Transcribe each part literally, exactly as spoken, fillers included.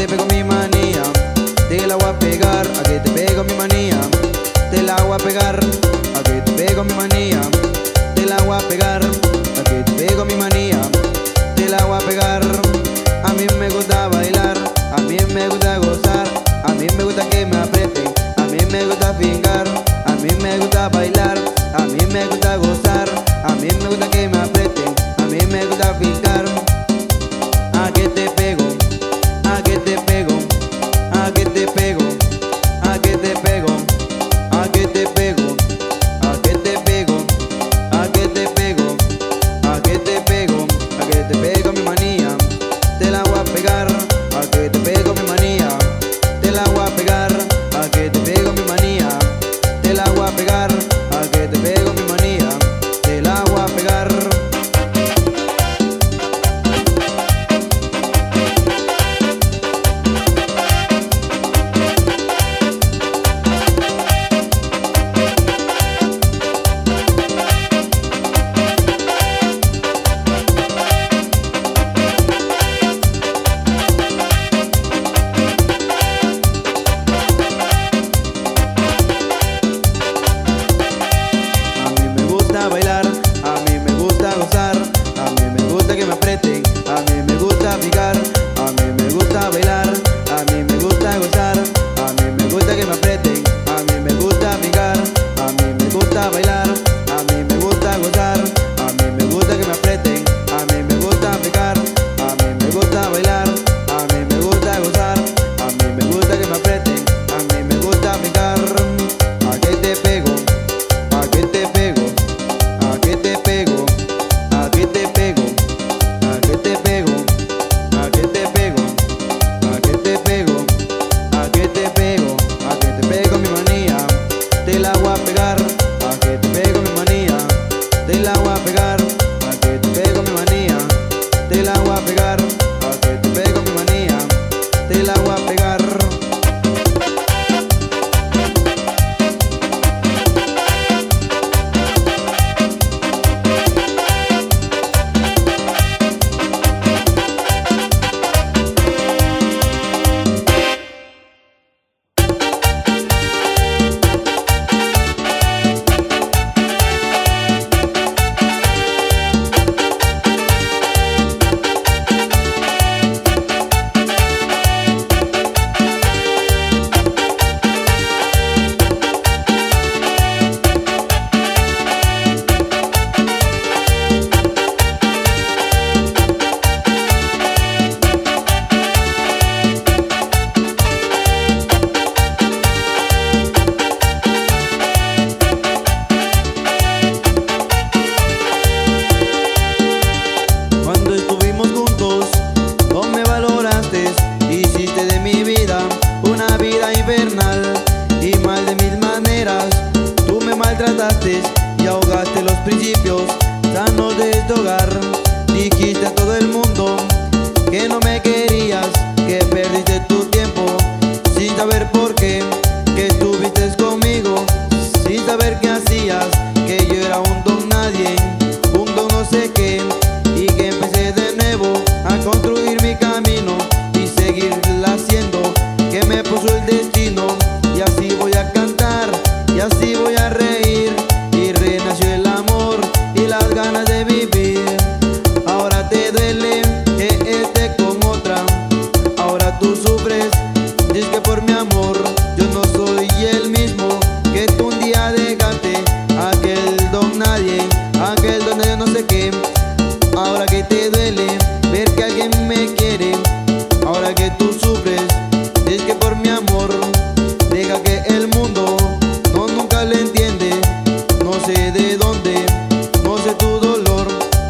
te pego mi manía, te la voy a pegar, a que te pego mi manía, te la voy a pegar, a que te pego mi manía, te la voy a pegar, a que te pego mi manía, te la voy a pegar. A mí me gusta bailar, a mí me gusta gozar, a mí me gusta que me aprieten, a mí me gusta fincar, a mí me gusta bailar, a mí me gusta gozar, a mí me gusta que me aprieten, a mí me gusta fincar. A que te pego, a que te pego, a que te pego, a que te pego, a que te pego, a que te pego, a que te pego, a que te pego, a que te pego mi manía, te la voy a pegar, a que te pego mi manía, te la voy a pegar, a que te pego mi manía, te la voy a pegar, a que te pego mi manía, te la voy a pegar. Bailar, a mí me gusta gozar, a mí me gusta que me aprieten, a mí me gusta picar, a mí me gusta bailar, a mí me gusta gozar, a mí me gusta que me aprieten, a mí me gusta picar, a mí me gusta bailar, a mí me gusta gozar, a mí me gusta que me aprieten, a mí me gusta picar, a mí me gusta bailar, a mí me gusta gozar, a mí me gusta que me aprieten, a mí me gusta picar. A que te pego, a que te pego, a que te pego, a que te pego, a que te pego, a que te pego, a que te pego, a que te pego, a que te pego mi manía, te la voy a pegar, a que te pego mi manía, te la voy a pegar, a que te pego mi manía, te la voy a pegar, a que te pego mi manía, te la voy a pegar. Hiciste de mi vida una vida infernal y mal de mil maneras. Tú me maltrataste y ahogaste los principios sanos de este hogar. Dijiste a todo el mundo que no me querías, que perdiste tu tiempo sin saber por qué, que estuviste conmigo sin saber qué hacías, que yo era un don nadie, un don no sé qué, y que empecé de nuevo a construir mi camino y seguirla haciendo, que me puso el destino. Y así voy a cantar, y así voy a reír, y renació el amor y las ganas de vivir. Ahora te duele que esté con otra, ahora tú sufres, dices que por mi amor yo no soy el mismo que tú un día dejaste, aquel don nadie, aquel don de no sé qué. Ahora que te duele ver que alguien me quiere, ahora que tú sufres, es que por mi amor, deja que el mundo no nunca le entiende, no sé de dónde, no sé tu dolor.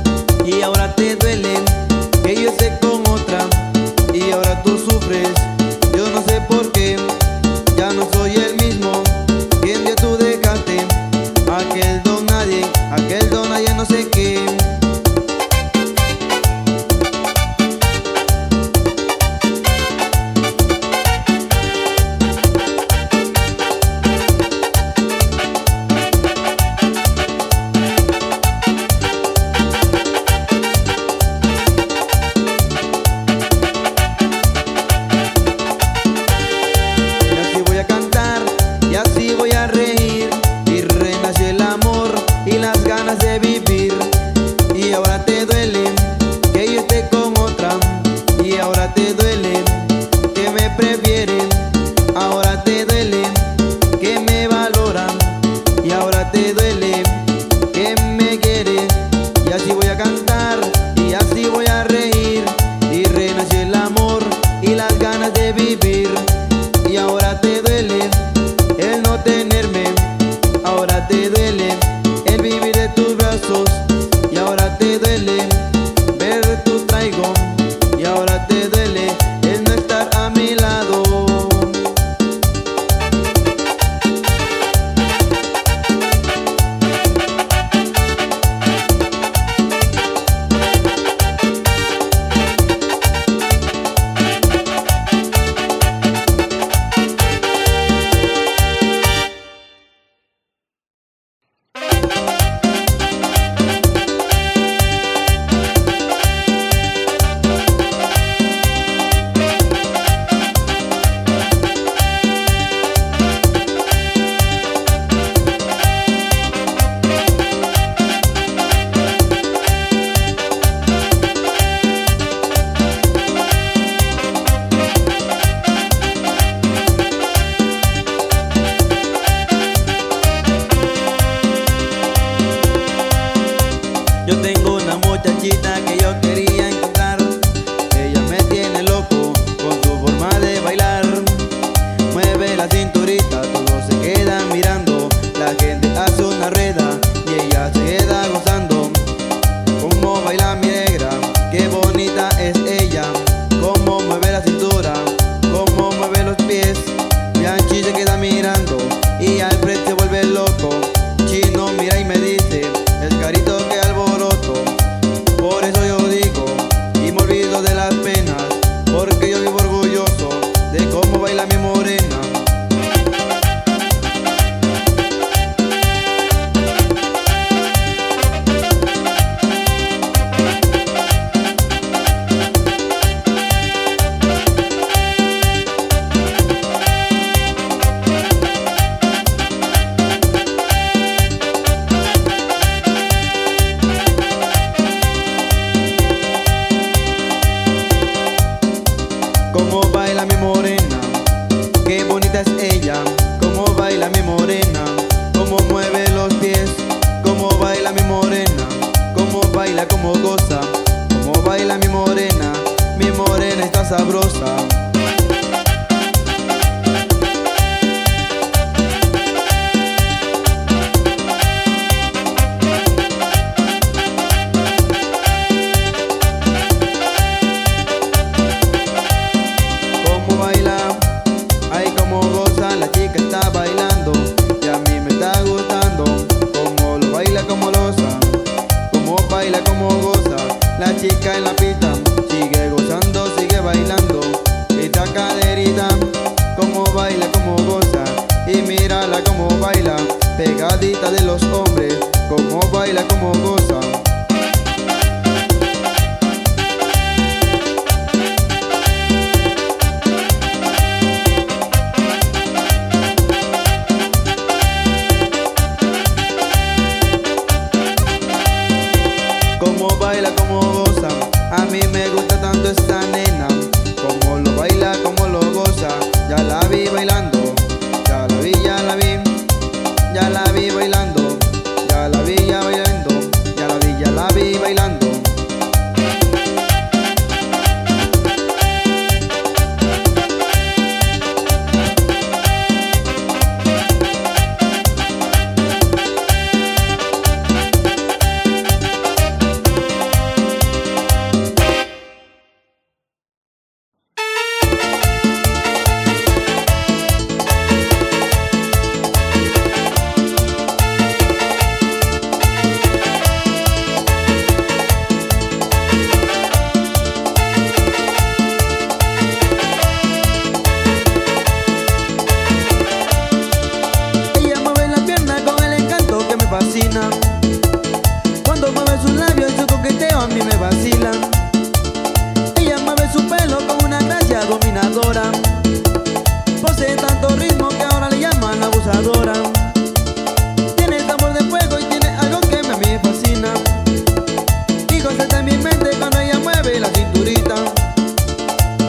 Y ahora te duele que yo esté con otra, y ahora tú sufres, yo no sé por qué, ya no soy el mismo que un día tú dejaste, aquel don nadie, aquel don nadie no sé qué. ahora te duele que me prefieren, ahora te duele que me valoran, y ahora te duele que me quieren. Y así voy a cantar y así voy a reír, y renació el amor y las ganas de vivir. Y ahora te duele el no tenerme, ahora te duele el vivir de tus brazos, y ahora te duele ver tu traigo, y ahora te duele el no estar a mi lado. Yo tengo una muchachita que yo quería encontrar, ella me tiene loco con su forma de bailar. Mueve la cinturita, todos se quedan mirando, la gente hace una rueda y ella se queda gozando. Cómo baila mi negra, qué bonita es ella, cómo mueve la cintura, cómo mueve los pies. Bianchi se queda mirando y Alfred se vuelve loco. Chino mira y me dice, es carito que alboroto. Por eso yo digo y me olvido de las penas, porque yo vivo orgulloso de cómo baila mi morena. Cómo baila mi morena, qué bonita es ella. Cómo baila mi morena, cómo mueve los pies. Cómo baila mi morena, cómo baila, cómo goza. Cómo baila mi morena, mi morena está sabrosa. La chica está bailando y a mí me está gustando cómo lo baila, cómo lo goza, cómo baila, cómo goza. La chica en la pista sigue gozando, sigue bailando, esta caderita, cómo baila, cómo goza. Y mírala cómo baila, pegadita de los hombres, cómo baila, cómo goza. Cómo baila, cómo goza, a mí me gusta tanto esta nena. Cómo lo baila, cómo lo goza, ya la vi bailando, ya la vi, ya la vi, ya la vi bailando, ya la vi, ya bailando, ya la vi, ya la vi bailando. Cuando mueve sus labios y su coqueteo a mí me vacila. Ella mueve su pelo con una gracia dominadora, posee tanto ritmo que ahora le llaman abusadora. Tiene sabor de fuego y tiene algo que a mí me fascina, y goza en mi mente cuando ella mueve la cinturita.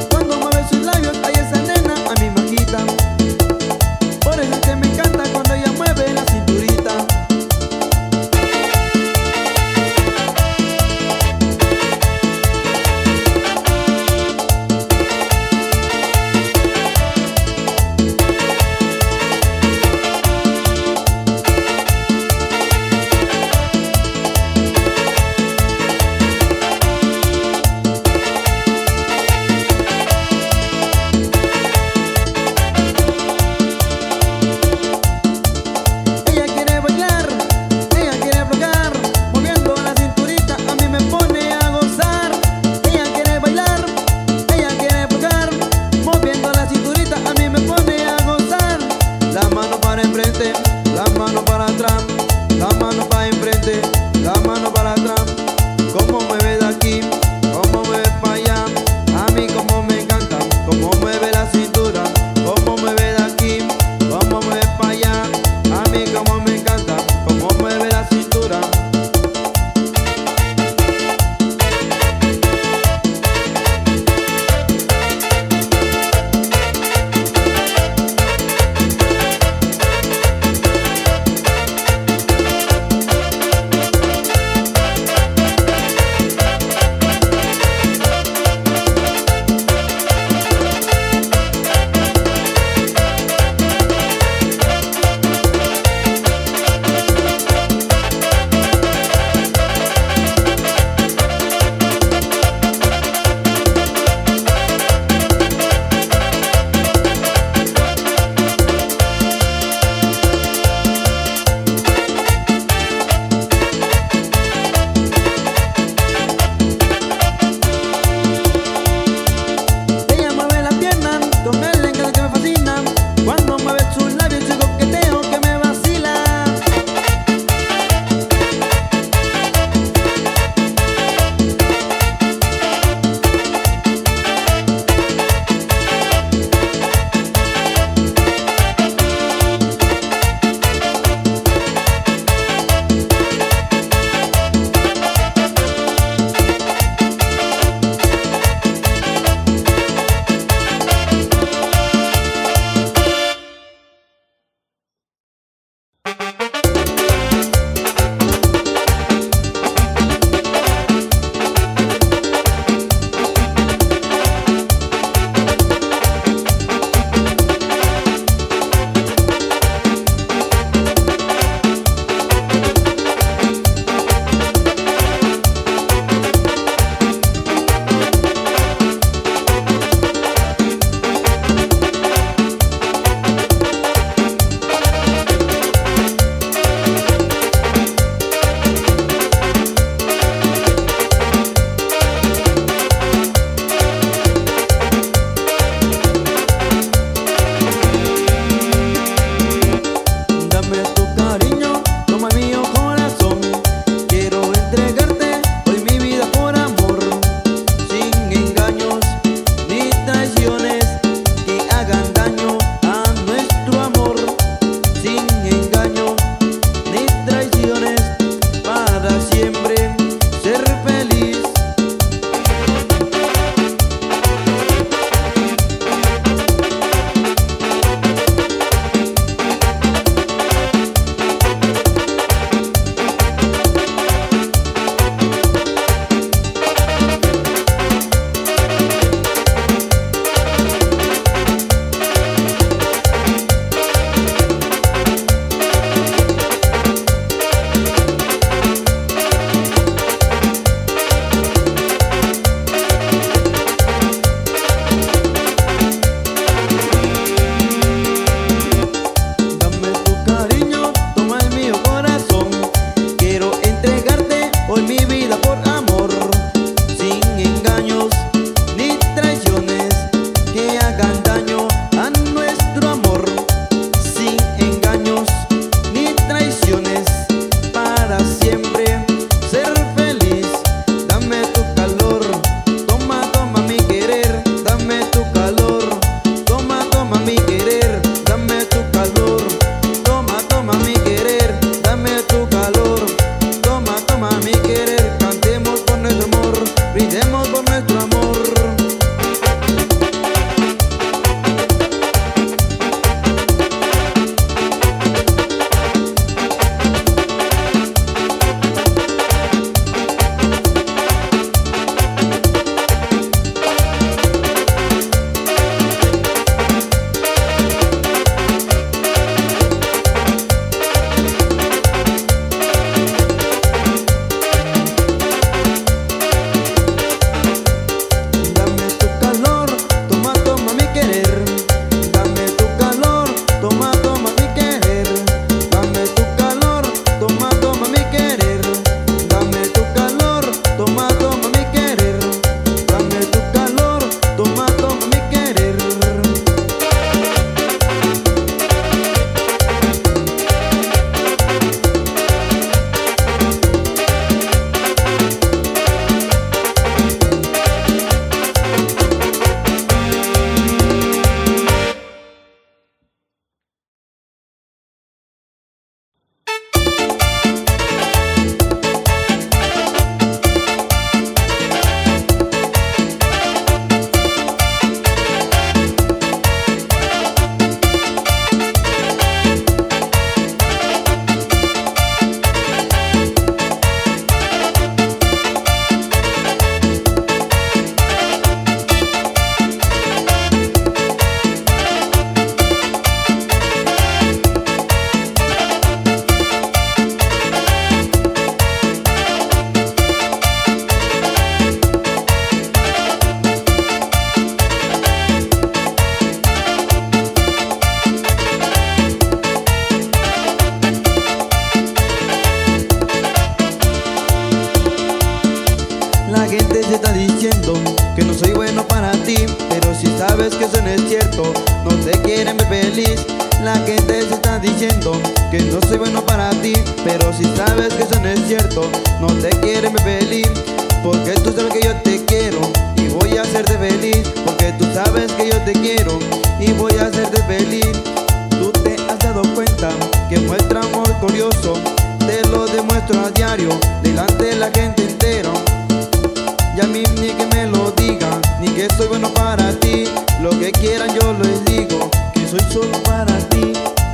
sabes que eso no es cierto, no te quieren ver feliz. La gente se está diciendo que no soy bueno para ti, pero si sabes que eso no es cierto, no te quieren ver feliz. Porque tú sabes que yo te quiero y voy a hacerte feliz. Porque tú sabes que yo te quiero y voy a hacerte feliz. Tú te has dado cuenta que muestra amor curioso, te lo demuestro a diario delante de la gente entera. Y a mí ni que me lo digan, ni que soy bueno para ti. Lo que quieran yo les digo, que soy solo para ti.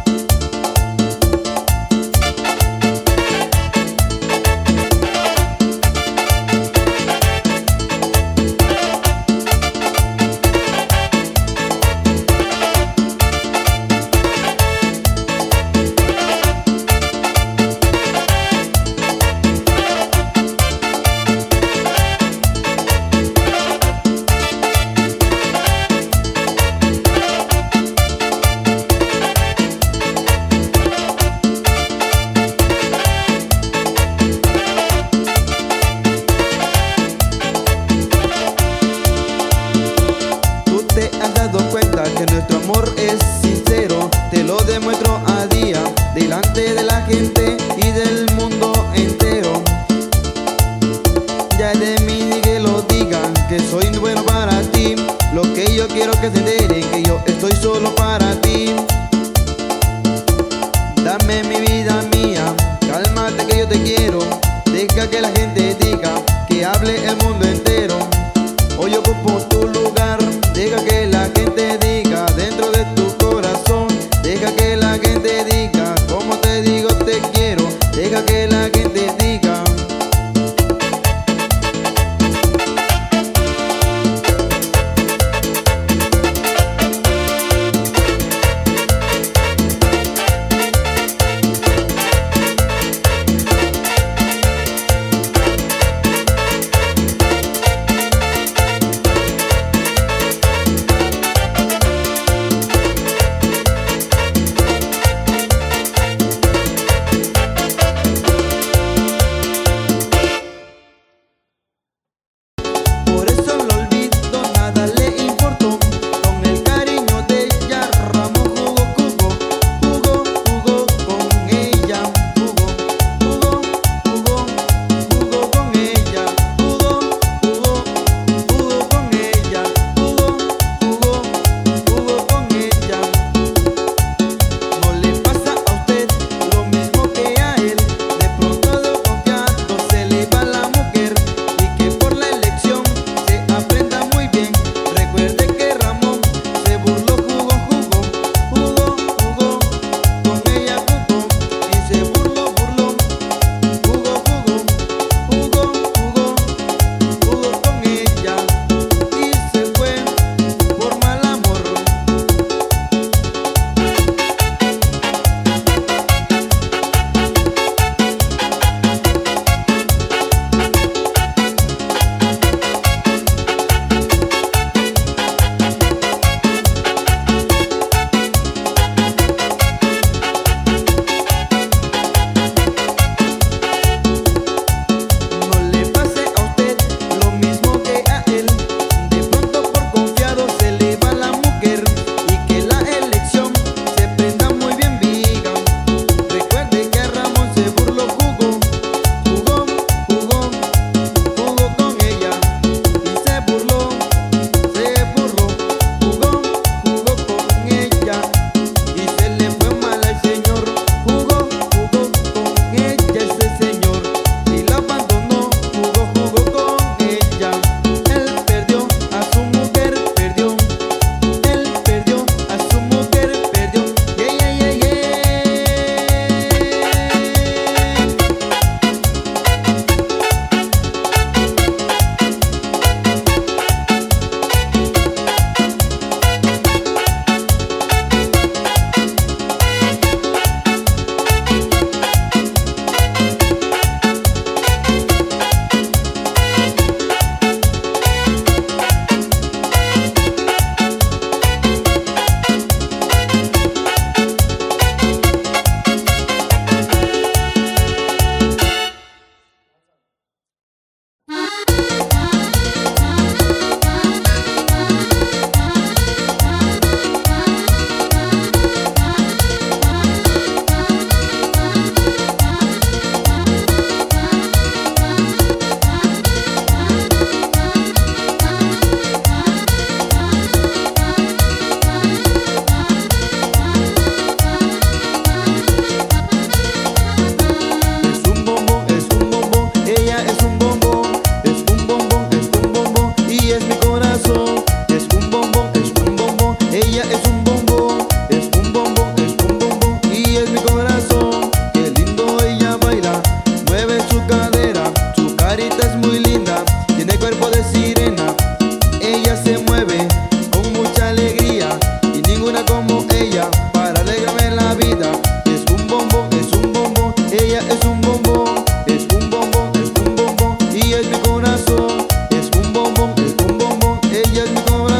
Que nuestro amor es sincero, te lo demuestro a día delante de la gente y del mundo entero. Ya de mí ni que lo digan, que soy bueno para ti. Lo que yo quiero que se enteren, que yo estoy solo para ti. Dame mi vida mía, cálmate que yo te quiero. Deja que la gente diga, que hable el mundo entero. Hoy ocupo tu lugar, deja que la gente diga dentro de tu corazón. Deja que la gente diga, como te digo te quiero. Deja que la gente diga.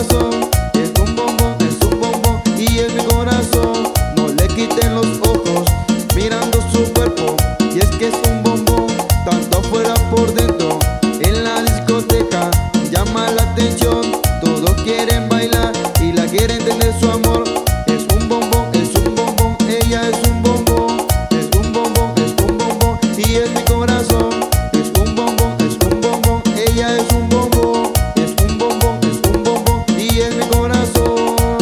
corazón es un bombón, es un bombón y es mi corazón. No le quiten los ojos mirando su cuerpo, y es que es un bombón, tanto afuera por dentro. En la discoteca llama la atención, todos quieren bailar y la quieren tener su amor. Es un bombón, es un bombón, ella es un bombón, es un bombón, es un bombón y es mi corazón. Es un bombón, es un bombón, ella es un bombón, es un bombón, es un bombón y es mi corazón.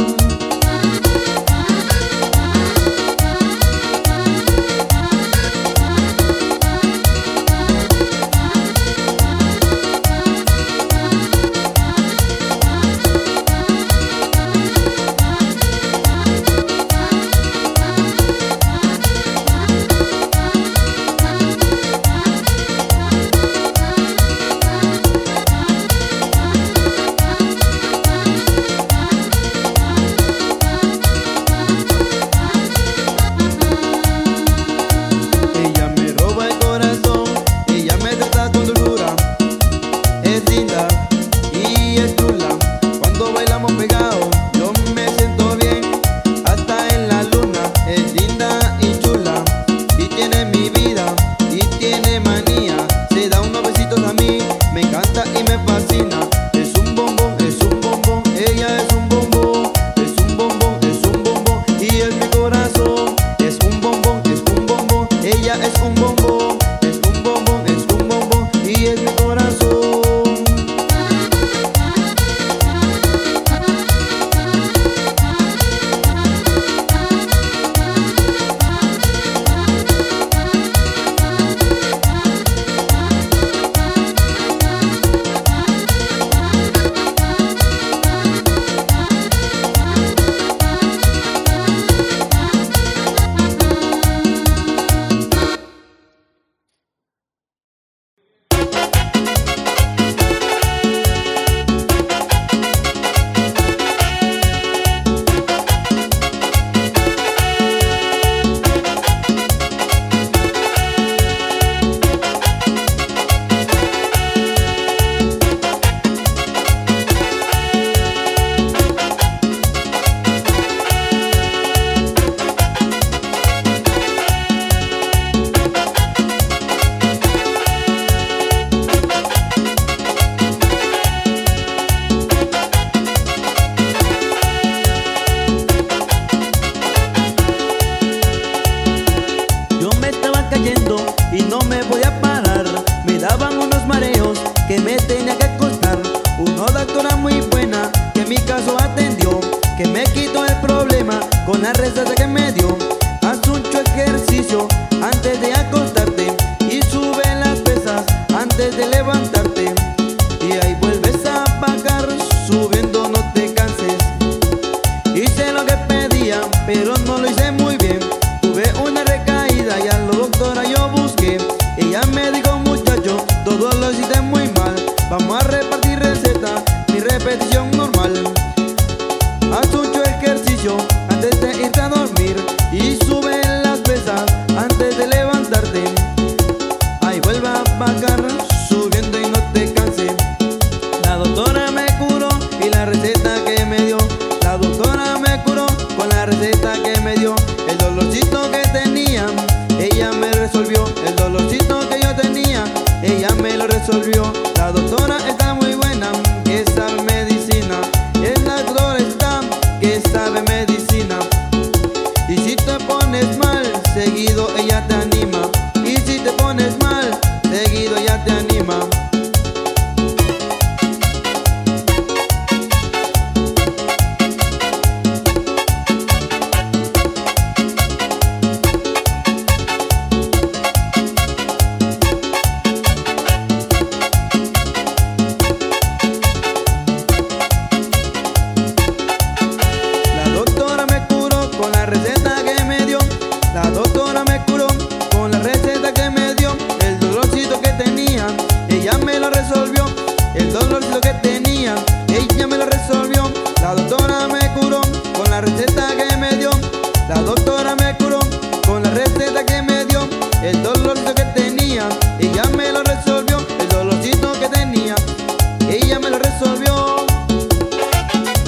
Y no me podía parar, me daban unos mareos que me tenía que acostar. Una doctora muy buena que mi caso atendió, que me quitó el problema con la receta que me dio. Haz mucho ejercicio antes de acostarte y sube las pesas antes de levantarte. Y ahí vuelves a bajar, subiendo no te canses. Hice lo que pedía, pero no lo hice muy bien. Tuve una recaída y a la doctora yo busqué. Ella me dijo: muchacho, todo lo hiciste muy mal, vamos a repartir receta, mi repetición normal. Haz mucho ejercicio antes de irte a dormir y sube las pesas antes de levantarte. Ahí vuelve a bajar, subiendo y no te canses. La doctora me curó y la receta que me dio, la doctora me curó con la receta que me dio. El dolorcito que tenía, ella me resolvió. El dolorcito que yo tenía, ella me lo resolvió. La doctora está muy buena, que sabe medicina. Es la doctora está, que sabe medicina. Y si te pones mal, seguido ella te anima. Y si te pones mal, seguido ella te anima. Ella me lo resolvió.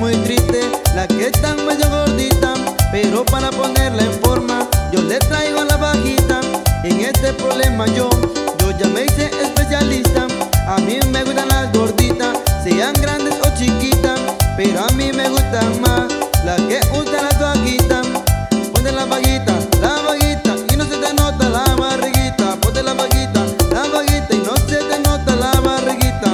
muy triste, la que está medio gordita, pero para ponerla en forma yo le traigo la bajita. En este problema yo, yo ya me hice especialista. A mí me gustan las gorditas, sean grandes o chiquitas, pero a mí me gustan más las que usan las vaquitas. Ponte la vaquita, la vaquita y no se te nota la barriguita. Ponte la vaquita, la vaquita y no se te nota la barriguita.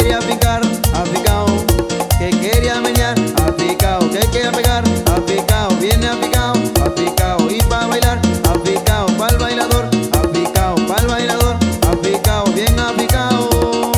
quería picar, aficao, que quería menear, aficao, que quería pegar, aficao, viene aficao, aficao, y pa' bailar, aficao, pa'l bailador, aficao, pa'l bailador, aficao, bien aficao.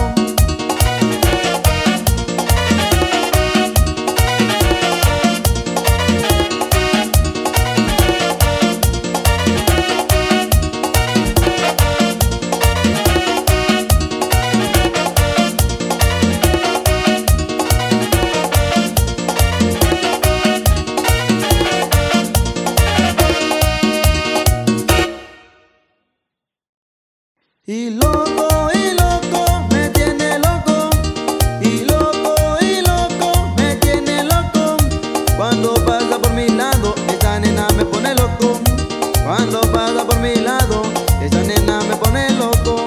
Y loco, y loco, me tiene loco. Y loco, y loco, me tiene loco. Cuando pasa por mi lado, esa nena me pone loco. Cuando pasa por mi lado, esa nena me pone loco.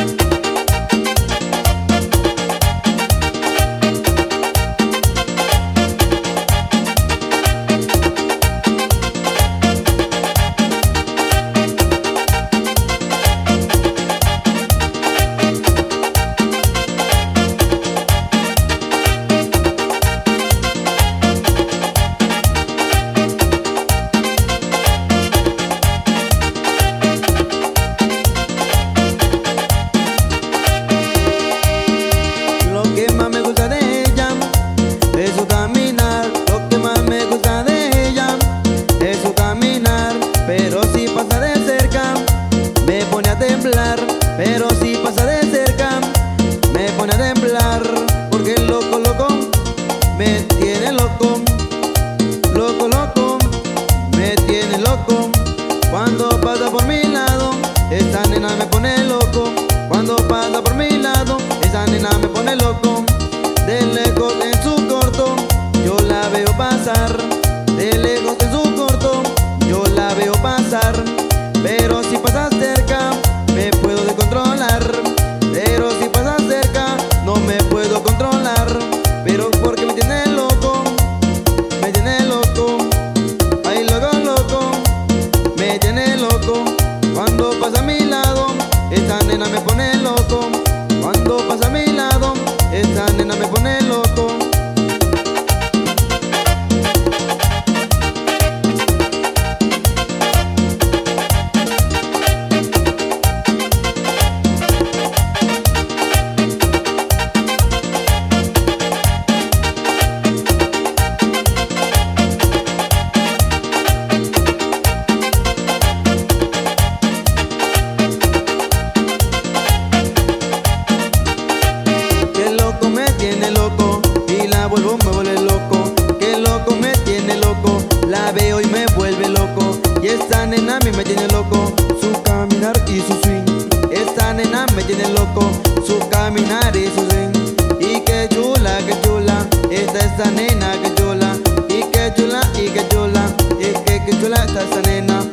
Pero si pasa de cerca, me pone a temblar. Porque el loco, loco, me tiene loco. Loco, loco, me tiene loco. Cuando pasa por mi lado, esa nena me pone loco. Cuando pasa por mi lado, esa nena me pone loco. De lejos en su corto, yo la veo pasar. De lejos en su corto, yo la veo pasar. Pero si pasa cerca, me puedo descontrolar. Pero si pasa cerca, no me puedo controlar. Pero porque me tiene loco, me tiene loco. Ay, loco, loco, me tiene loco. Cuando pasa a mi lado, esta nena me pone loco. Cuando pasa a mi lado, esta nena me pone loco. Vuelvo, me vuelve loco, que loco me tiene loco. La veo y me vuelve loco. Y esta nena a mí me tiene loco. Su caminar y su swing. Esta nena me tiene loco. Su caminar y su swing. Y que chula, que chula. Esta esta nena que chula. Y que chula, y que chula. Y que, que chula está esta nena.